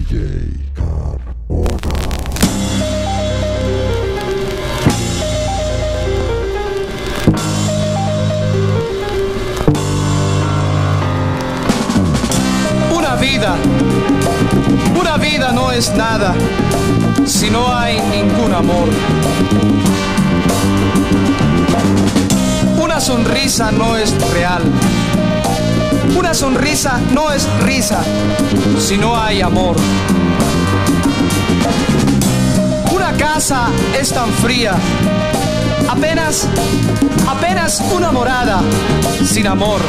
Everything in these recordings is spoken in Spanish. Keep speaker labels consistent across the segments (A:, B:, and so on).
A: DJ Carmona.
B: Una vida no es nada si no hay ningún amor. Una sonrisa no es real. Una sonrisa no es risa si no hay amor. Una casa es tan fría, apenas una morada sin amor.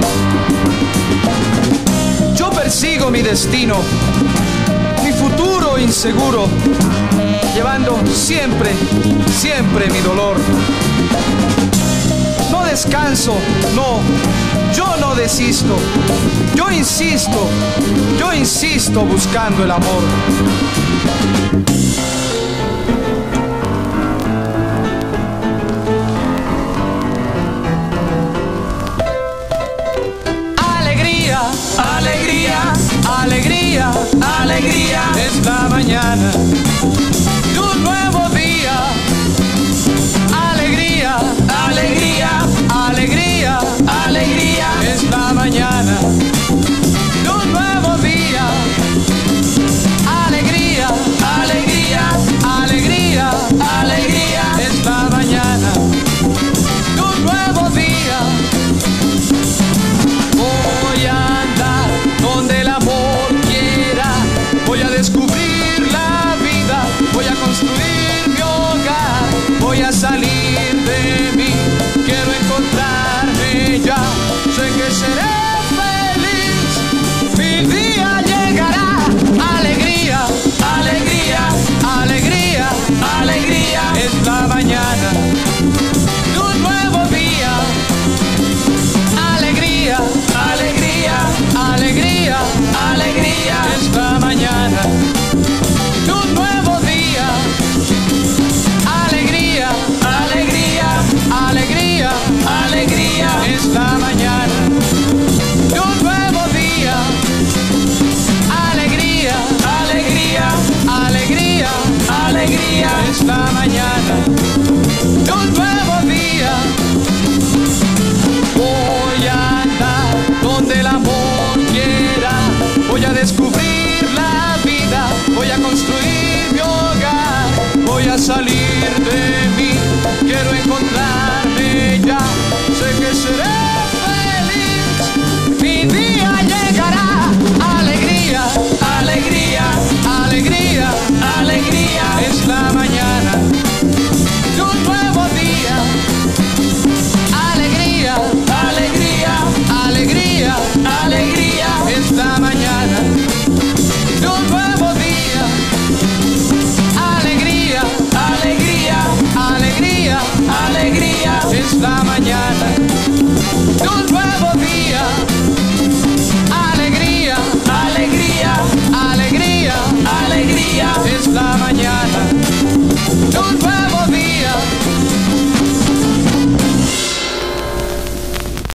B: Yo persigo mi destino, mi futuro inseguro, llevando siempre mi dolor. No descanso, no, yo no desisto. Yo insisto buscando el amor. Alegría, alegría, alegría, es la mañana de un nuevo día. Alegría, alegría, alegría, alegría, es la mañana de un nuevo día. Alegría, alegría, alegría, alegría, es la mañana de un nuevo día. Voy a andar donde el amor quiera, voy a descubrir la vida, voy a construir mi hogar, voy a salir de mí, quiero encontrarme ya, sé que seré feliz, mi día llegará. Alegría, alegría, alegría, alegría, es la mañana de un nuevo día. Alegría, alegría, alegría, alegría, es la mañana de un nuevo día. Alegría, alegría, alegría, alegría, es la mañana de un nuevo día. Alegría, alegría, alegría, alegría, es la mañana de un nuevo día. Voy a andar donde el amor quiera, voy a descubrir la vida, voy a construir mi hogar, voy a salir de mí, quiero encontrarme ya, sé que seré